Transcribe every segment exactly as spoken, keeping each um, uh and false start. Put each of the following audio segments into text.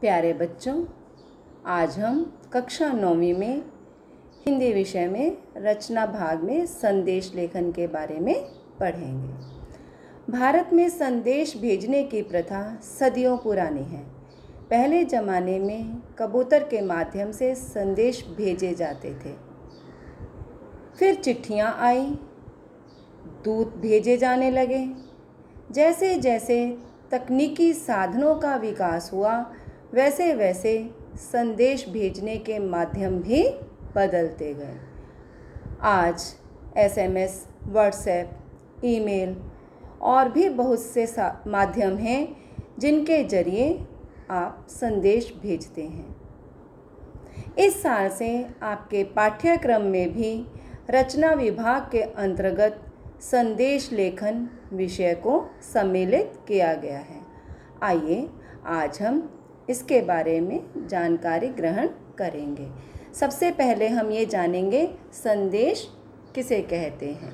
प्यारे बच्चों, आज हम कक्षा नौवीं में हिंदी विषय में रचना भाग में संदेश लेखन के बारे में पढ़ेंगे। भारत में संदेश भेजने की प्रथा सदियों पुरानी है। पहले ज़माने में कबूतर के माध्यम से संदेश भेजे जाते थे। फिर चिट्ठियाँ आई, दूत भेजे जाने लगे। जैसे जैसे तकनीकी साधनों का विकास हुआ, वैसे वैसे संदेश भेजने के माध्यम भी बदलते गए। आज एसएमएस, व्हाट्सएप, ईमेल और भी बहुत से माध्यम हैं जिनके जरिए आप संदेश भेजते हैं। इस साल से आपके पाठ्यक्रम में भी रचना विभाग के अंतर्गत संदेश लेखन विषय को सम्मिलित किया गया है। आइए आज हम इसके बारे में जानकारी ग्रहण करेंगे। सबसे पहले हम ये जानेंगे संदेश किसे कहते हैं।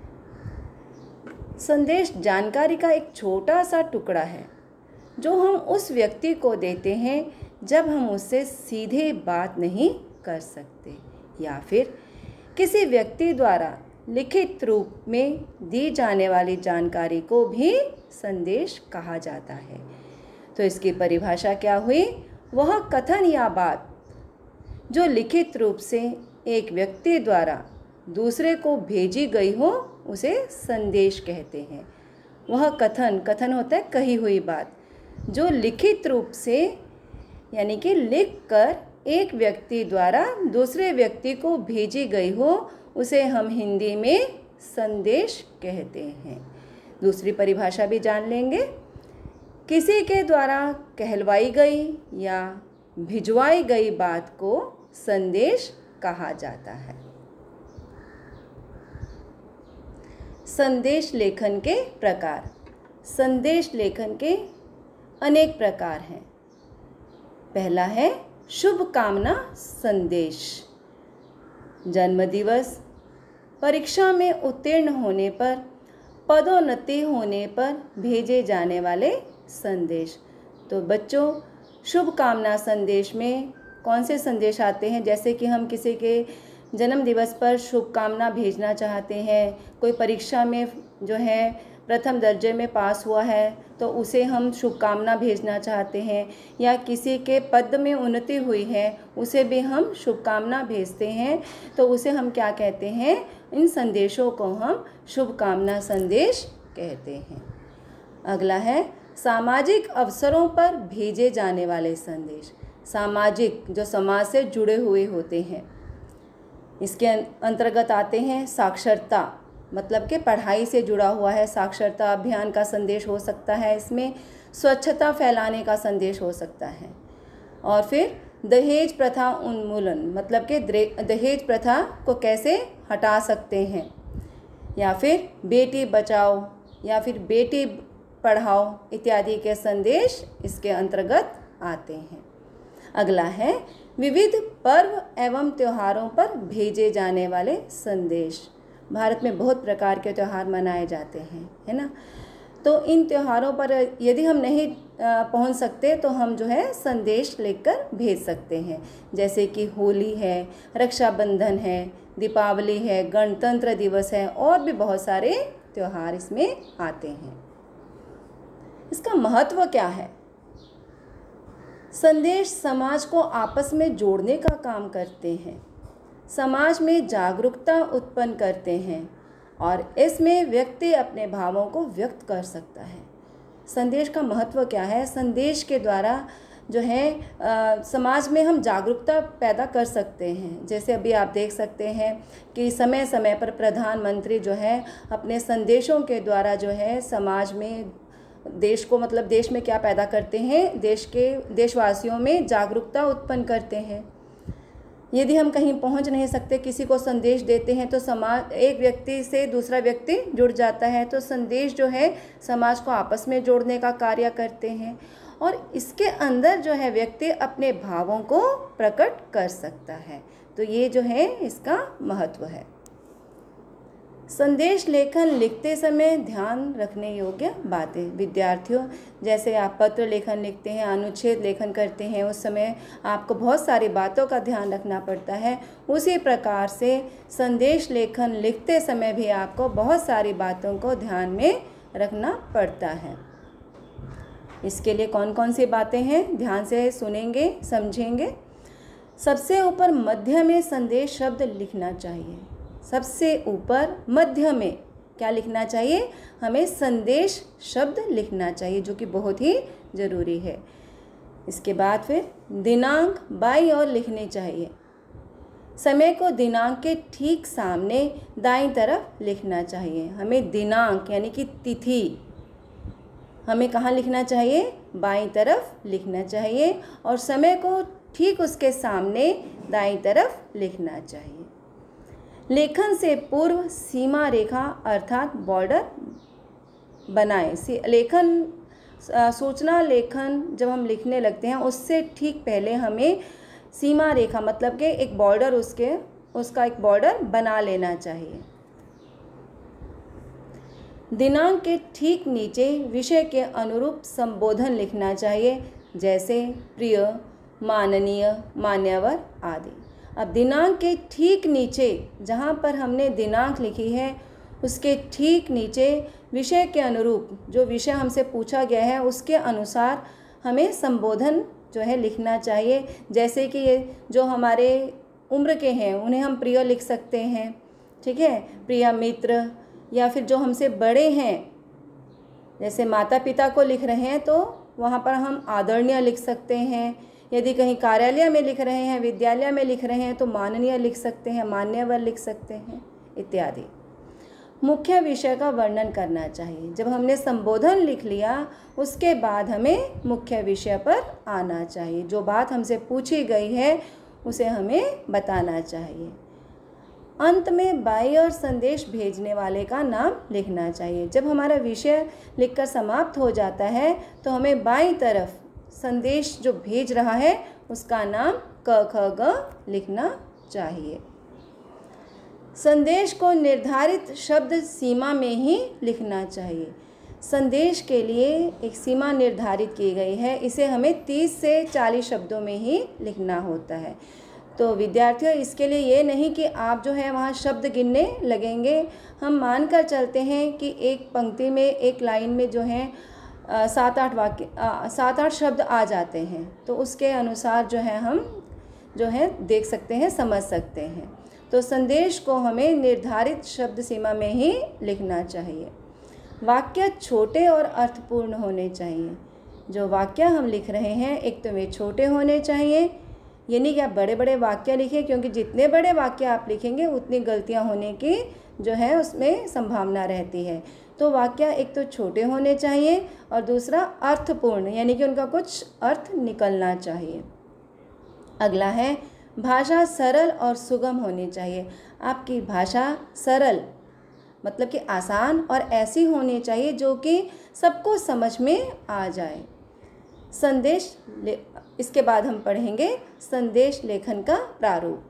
संदेश जानकारी का एक छोटा सा टुकड़ा है जो हम उस व्यक्ति को देते हैं जब हम उससे सीधे बात नहीं कर सकते, या फिर किसी व्यक्ति द्वारा लिखित रूप में दी जाने वाली जानकारी को भी संदेश कहा जाता है। तो इसकी परिभाषा क्या हुई? वह कथन या बात जो लिखित रूप से एक व्यक्ति द्वारा दूसरे को भेजी गई हो, उसे संदेश कहते हैं। वह कथन कथन होता है कही हुई बात, जो लिखित रूप से यानी कि लिख कर एक व्यक्ति द्वारा दूसरे व्यक्ति को भेजी गई हो, उसे हम हिंदी में संदेश कहते हैं। दूसरी परिभाषा भी जान लेंगे। किसी के द्वारा कहलवाई गई या भिजवाई गई बात को संदेश कहा जाता है। संदेश लेखन के प्रकार। संदेश लेखन के अनेक प्रकार हैं। पहला है शुभकामना संदेश। जन्मदिवस, परीक्षा में उत्तीर्ण होने पर, पदोन्नति होने पर भेजे जाने वाले संदेश। तो बच्चों, शुभकामना संदेश में कौन से संदेश आते हैं? जैसे कि हम किसी के जन्म दिवस पर शुभकामना भेजना चाहते हैं, कोई परीक्षा में जो है प्रथम दर्जे में पास हुआ है तो उसे हम शुभकामना भेजना चाहते हैं, या किसी के पद में उन्नति हुई है उसे भी हम शुभकामना भेजते हैं, तो उसे हम क्या कहते हैं? इन संदेशों को हम शुभकामना संदेश कहते हैं। अगला है सामाजिक अवसरों पर भेजे जाने वाले संदेश। सामाजिक, जो समाज से जुड़े हुए होते हैं, इसके अंतर्गत आते हैं साक्षरता, मतलब कि पढ़ाई से जुड़ा हुआ है। साक्षरता अभियान का संदेश हो सकता है इसमें, स्वच्छता फैलाने का संदेश हो सकता है। और फिर दहेज प्रथा उन्मूलन, मतलब कि दहेज प्रथा को कैसे हटा सकते हैं, या फिर बेटी बचाओ या फिर बेटी पढ़ाओ इत्यादि के संदेश इसके अंतर्गत आते हैं। अगला है विविध पर्व एवं त्योहारों पर भेजे जाने वाले संदेश। भारत में बहुत प्रकार के त्यौहार मनाए जाते हैं, है ना। तो इन त्योहारों पर यदि हम नहीं पहुंच सकते तो हम जो है संदेश लिखकर भेज सकते हैं। जैसे कि होली है, रक्षाबंधन है, दीपावली है, गणतंत्र दिवस है, और भी बहुत सारे त्यौहार इसमें आते हैं। इसका महत्व क्या है? संदेश समाज को आपस में जोड़ने का काम करते हैं, समाज में जागरूकता उत्पन्न करते हैं, और इसमें व्यक्ति अपने भावों को व्यक्त कर सकता है। संदेश का महत्व क्या है? संदेश के द्वारा जो है आ, समाज में हम जागरूकता पैदा कर सकते हैं। जैसे अभी आप देख सकते हैं कि समय समय पर प्रधानमंत्री जो है अपने संदेशों के द्वारा जो है समाज में देश को, मतलब देश में क्या पैदा करते हैं, देश के देशवासियों में जागरूकता उत्पन्न करते हैं। यदि हम कहीं पहुंच नहीं सकते, किसी को संदेश देते हैं तो समाज, एक व्यक्ति से दूसरा व्यक्ति जुड़ जाता है। तो संदेश जो है समाज को आपस में जोड़ने का कार्य करते हैं, और इसके अंदर जो है व्यक्ति अपने भावों को प्रकट कर सकता है। तो ये जो है इसका महत्व है। संदेश लेखन लिखते समय ध्यान रखने योग्य बातें। विद्यार्थियों, जैसे आप पत्र लेखन लिखते हैं, अनुच्छेद लेखन करते हैं, उस समय आपको बहुत सारी बातों का ध्यान रखना पड़ता है। उसी प्रकार से संदेश लेखन लिखते समय भी आपको बहुत सारी बातों को ध्यान में रखना पड़ता है। इसके लिए कौन कौन सी बातें हैं, ध्यान से सुनेंगे, समझेंगे। सबसे ऊपर मध्य में संदेश शब्द लिखना चाहिए। सबसे ऊपर मध्य में क्या लिखना चाहिए, हमें संदेश शब्द लिखना चाहिए, जो कि बहुत ही ज़रूरी है। इसके बाद फिर दिनांक बाईं ओर लिखनी चाहिए। समय को दिनांक के ठीक सामने दाईं तरफ लिखना चाहिए। हमें दिनांक यानी कि तिथि हमें कहाँ लिखना चाहिए, बाईं तरफ लिखना चाहिए, और समय को ठीक उसके सामने दाईं तरफ लिखना चाहिए। लेखन से पूर्व सीमा रेखा अर्थात बॉर्डर बनाएं। लेखन सूचना लेखन जब हम लिखने लगते हैं उससे ठीक पहले हमें सीमा रेखा मतलब कि एक बॉर्डर उसके उसका एक बॉर्डर बना लेना चाहिए। दिनांक के ठीक नीचे विषय के अनुरूप संबोधन लिखना चाहिए, जैसे प्रिय, माननीय, मान्यवर आदि। अब दिनांक के ठीक नीचे जहाँ पर हमने दिनांक लिखी है उसके ठीक नीचे विषय के अनुरूप, जो विषय हमसे पूछा गया है उसके अनुसार हमें संबोधन जो है लिखना चाहिए। जैसे कि ये जो हमारे उम्र के हैं उन्हें हम प्रिय लिख सकते हैं, ठीक है, प्रिय मित्र। या फिर जो हमसे बड़े हैं, जैसे माता पिता को लिख रहे हैं तो वहाँ पर हम आदरणीय लिख सकते हैं। यदि कहीं कार्यालय में लिख रहे हैं, विद्यालय में लिख रहे हैं तो माननीय लिख सकते हैं, मान्यवर लिख सकते हैं इत्यादि। मुख्य विषय का वर्णन करना चाहिए। जब हमने संबोधन लिख लिया उसके बाद हमें मुख्य विषय पर आना चाहिए। जो बात हमसे पूछी गई है उसे हमें बताना चाहिए। अंत में बाईं ओर संदेश भेजने वाले का नाम लिखना चाहिए। जब हमारा विषय लिखकर समाप्त हो जाता है तो हमें बाईं तरफ संदेश जो भेज रहा है उसका नाम क ख ग लिखना चाहिए। संदेश को निर्धारित शब्द सीमा में ही लिखना चाहिए। संदेश के लिए एक सीमा निर्धारित की गई है, इसे हमें तीस से चालीस शब्दों में ही लिखना होता है। तो विद्यार्थियों, इसके लिए ये नहीं कि आप जो है वहाँ शब्द गिनने लगेंगे। हम मानकर चलते हैं कि एक पंक्ति में, एक लाइन में जो है सात आठ वाक्य सात आठ शब्द आ जाते हैं, तो उसके अनुसार जो है हम जो है देख सकते हैं, समझ सकते हैं। तो संदेश को हमें निर्धारित शब्द सीमा में ही लिखना चाहिए। वाक्य छोटे और अर्थपूर्ण होने चाहिए। जो वाक्य हम लिख रहे हैं एक तो वे छोटे होने चाहिए, ये नहीं कि आप बड़े बड़े वाक्य लिखें, क्योंकि जितने बड़े वाक्य आप लिखेंगे उतनी गलतियां होने की जो है उसमें संभावना रहती है। तो वाक्य एक तो छोटे होने चाहिए और दूसरा अर्थपूर्ण, यानी कि उनका कुछ अर्थ निकलना चाहिए। अगला है भाषा सरल और सुगम होनी चाहिए। आपकी भाषा सरल मतलब कि आसान और ऐसी होनी चाहिए जो कि सबको समझ में आ जाए। संदेश ले इसके बाद हम पढ़ेंगे संदेश लेखन का प्रारूप।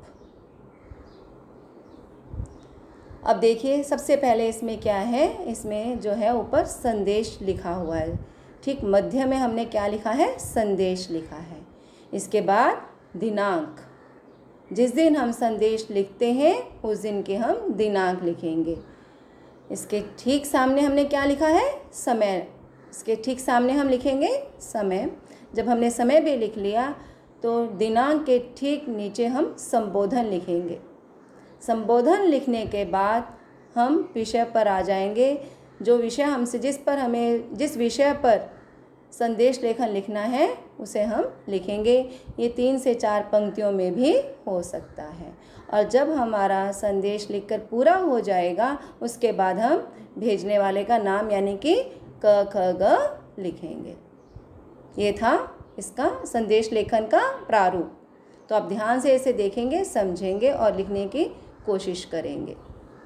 अब देखिए, सबसे पहले इसमें क्या है, इसमें जो है ऊपर संदेश लिखा हुआ है। ठीक मध्य में हमने क्या लिखा है, संदेश लिखा है। इसके बाद दिनांक, जिस दिन हम संदेश लिखते हैं उस दिन के हम दिनांक लिखेंगे। इसके ठीक सामने हमने क्या लिखा है, समय। इसके ठीक सामने हम लिखेंगे समय। जब हमने समय भी लिख लिया तो दिनांक के ठीक नीचे हम संबोधन लिखेंगे। संबोधन लिखने के बाद हम विषय पर आ जाएंगे। जो विषय हमसे जिस पर हमें जिस विषय पर संदेश लेखन लिखना है उसे हम लिखेंगे। ये तीन से चार पंक्तियों में भी हो सकता है। और जब हमारा संदेश लिखकर पूरा हो जाएगा उसके बाद हम भेजने वाले का नाम यानी कि क ख ग लिखेंगे। ये था इसका संदेश लेखन का प्रारूप। तो आप ध्यान से इसे देखेंगे, समझेंगे और लिखने की कोशिश करेंगे।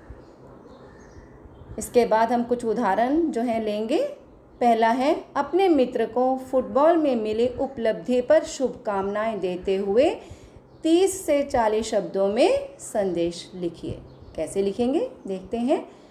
इसके बाद हम कुछ उदाहरण जो हैं लेंगे। पहला है, अपने मित्र को फुटबॉल में मिली उपलब्धि पर शुभकामनाएं देते हुए तीस से चालीस शब्दों में संदेश लिखिए। कैसे लिखेंगे देखते हैं।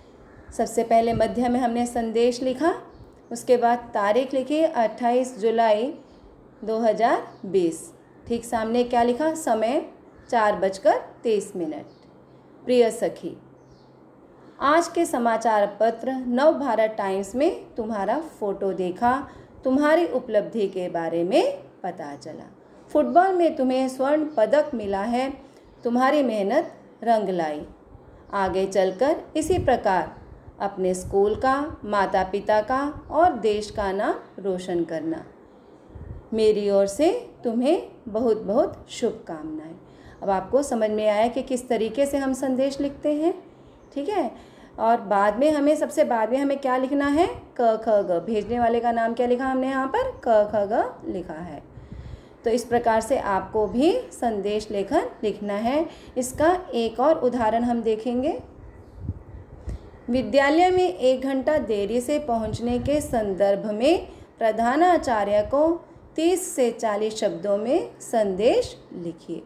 सबसे पहले मध्य में हमने संदेश लिखा, उसके बाद तारीख लिखी अट्ठाईस जुलाई दो हज़ार बीस। ठीक सामने क्या लिखा, समय चार बजकर तेईस मिनट। प्रिय सखी, आज के समाचार पत्र नव भारत टाइम्स में तुम्हारा फोटो देखा, तुम्हारी उपलब्धि के बारे में पता चला। फुटबॉल में तुम्हें स्वर्ण पदक मिला है, तुम्हारी मेहनत रंग लाई। आगे चलकर इसी प्रकार अपने स्कूल का, माता पिता का और देश का नाम रोशन करना। मेरी ओर से तुम्हें बहुत बहुत शुभकामनाएं। अब आपको समझ में आया कि किस तरीके से हम संदेश लिखते हैं, ठीक है। और बाद में हमें सबसे बाद में हमें क्या लिखना है, क ख ग। भेजने वाले का नाम क्या लिखा हमने यहाँ पर, क ख ग लिखा है। तो इस प्रकार से आपको भी संदेश लेखन लिखना है। इसका एक और उदाहरण हम देखेंगे। विद्यालय में एक घंटा देरी से पहुँचने के संदर्भ में प्रधानाचार्य को तीस से चालीस शब्दों में संदेश लिखिए।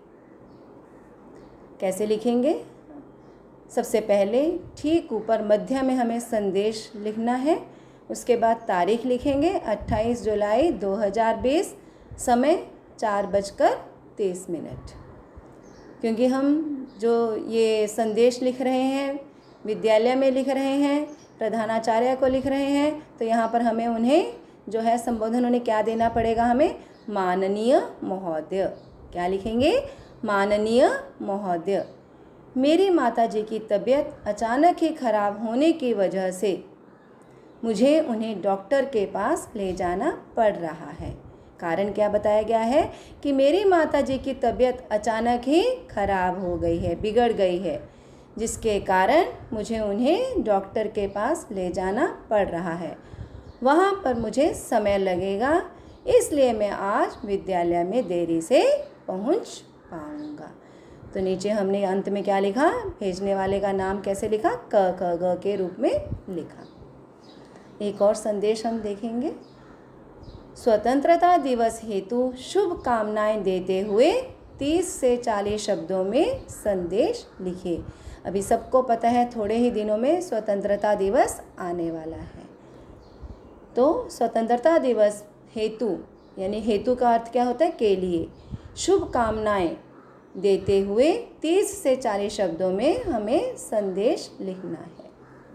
कैसे लिखेंगे? सबसे पहले ठीक ऊपर मध्य में हमें संदेश लिखना है, उसके बाद तारीख लिखेंगे अट्ठाईस जुलाई दो हज़ार बीस, समय चार बजकर तीस मिनट। क्योंकि हम जो ये संदेश लिख रहे हैं विद्यालय में लिख रहे हैं, प्रधानाचार्य को लिख रहे हैं, तो यहाँ पर हमें उन्हें जो है संबोधन उन्हें क्या देना पड़ेगा, हमें माननीय महोदय। क्या लिखेंगे, माननीय महोदय। मेरी माताजी की तबीयत अचानक ही खराब होने की वजह से मुझे उन्हें डॉक्टर के पास ले जाना पड़ रहा है। कारण क्या बताया गया है कि मेरी माताजी की तबीयत अचानक ही खराब हो गई है, बिगड़ गई है, जिसके कारण मुझे उन्हें डॉक्टर के पास ले जाना पड़ रहा है। वहाँ पर मुझे समय लगेगा, इसलिए मैं आज विद्यालय में देरी से पहुँच पाऊँगा। तो नीचे हमने अंत में क्या लिखा, भेजने वाले का नाम कैसे लिखा, क ख ग के रूप में लिखा। एक और संदेश हम देखेंगे। स्वतंत्रता दिवस हेतु शुभकामनाएं देते हुए तीस से चालीस शब्दों में संदेश लिखिए। अभी सबको पता है थोड़े ही दिनों में स्वतंत्रता दिवस आने वाला है। तो स्वतंत्रता दिवस हेतु यानी हेतु का अर्थ क्या होता है, के लिए, शुभकामनाएं देते हुए तीस से चालीस शब्दों में हमें संदेश लिखना है।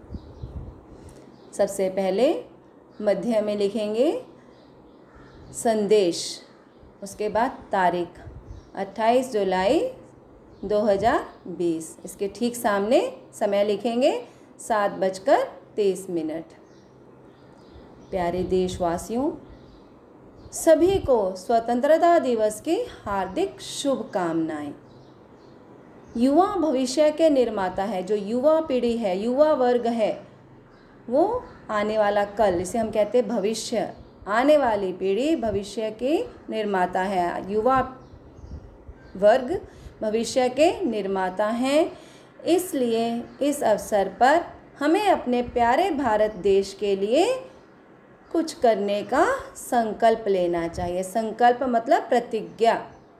सबसे पहले मध्य में लिखेंगे संदेश, उसके बाद तारीख अट्ठाईस जुलाई दो हज़ार बीस। इसके ठीक सामने समय लिखेंगे सात बजकर तेईस मिनट। प्यारे देशवासियों, सभी को स्वतंत्रता दिवस की हार्दिक शुभकामनाएं। युवा भविष्य के निर्माता है। जो युवा पीढ़ी है, युवा वर्ग है, वो आने वाला कल, इसे हम कहते हैं भविष्य। आने वाली पीढ़ी भविष्य की निर्माता है। युवा वर्ग भविष्य के निर्माता हैं। इसलिए इस अवसर पर हमें अपने प्यारे भारत देश के लिए कुछ करने का संकल्प लेना चाहिए। संकल्प मतलब प्रतिज्ञा।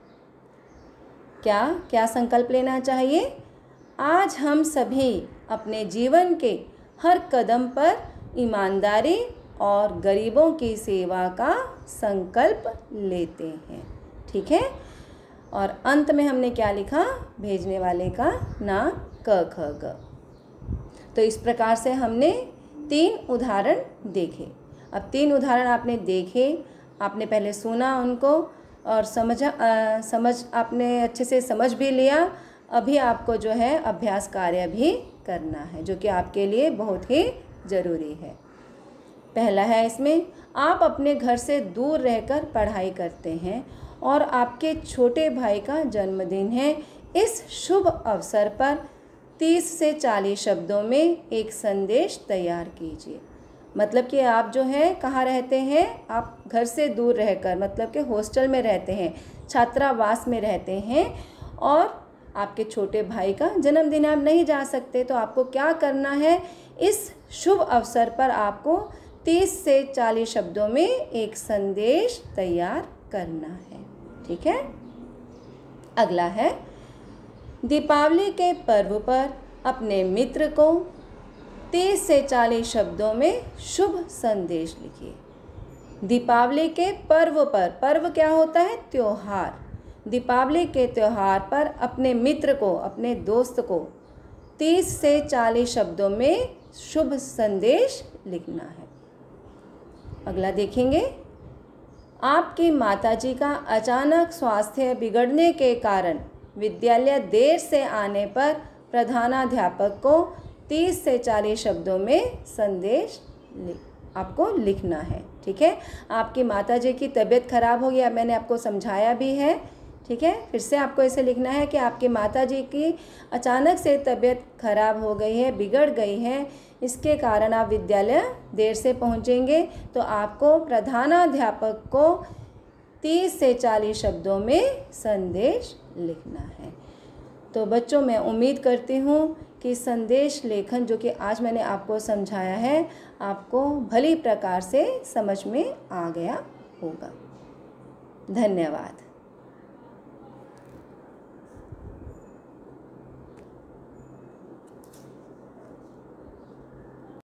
क्या क्या संकल्प लेना चाहिए? आज हम सभी अपने जीवन के हर कदम पर ईमानदारी और गरीबों की सेवा का संकल्प लेते हैं, ठीक है। और अंत में हमने क्या लिखा, भेजने वाले का नाम क ख ग। तो इस प्रकार से हमने तीन उदाहरण देखे। अब तीन उदाहरण आपने देखे, आपने पहले सुना उनको और समझ आ, समझ आपने अच्छे से समझ भी लिया। अभी आपको जो है अभ्यास कार्य भी करना है, जो कि आपके लिए बहुत ही ज़रूरी है। पहला है इसमें, आप अपने घर से दूर रहकर पढ़ाई करते हैं और आपके छोटे भाई का जन्मदिन है। इस शुभ अवसर पर तीस से चालीस शब्दों में एक संदेश तैयार कीजिए। मतलब कि आप जो है कहाँ रहते हैं, आप घर से दूर रहकर, मतलब कि हॉस्टल में रहते हैं, छात्रावास में रहते हैं और आपके छोटे भाई का जन्मदिन आप नहीं जा सकते। तो आपको क्या करना है, इस शुभ अवसर पर आपको तीस से चालीस शब्दों में एक संदेश तैयार करना है, ठीक है। अगला है, दीपावली के पर्व पर अपने मित्र को तीस से चालीस शब्दों में शुभ संदेश लिखिए। दीपावली के पर्व पर, पर्व क्या होता है? त्योहार। दीपावली के त्योहार पर अपने मित्र को, अपने दोस्त को तीस से चालीस शब्दों में शुभ संदेश लिखना है। अगला देखेंगे, आपकी माताजी का अचानक स्वास्थ्य बिगड़ने के कारण विद्यालय देर से आने पर प्रधानाध्यापक को तीस से चालीस शब्दों में संदेश आपको लिखना है। ठीक है, आपकी माताजी की तबीयत खराब हो गई, मैंने आपको समझाया भी है। ठीक है, फिर से आपको ऐसे लिखना है कि आपकी माताजी की अचानक से तबीयत खराब हो गई है, बिगड़ गई है, इसके कारण आप विद्यालय देर से पहुंचेंगे, तो आपको प्रधानाध्यापक को तीस से चालीस शब्दों में संदेश लिखना है। तो बच्चों, मैं उम्मीद करती हूँ कि संदेश लेखन जो कि आज मैंने आपको समझाया है, आपको भली प्रकार से समझ में आ गया होगा। धन्यवाद।